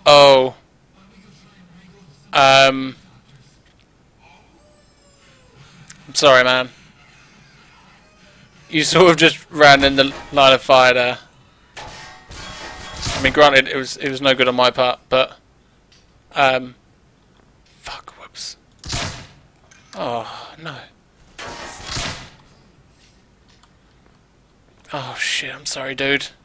Oh. I'm sorry, man. You sort of just ran in the line of fire there. I mean, granted, it was no good on my part, but fuck, whoops. Oh no. Oh shit, I'm sorry, dude.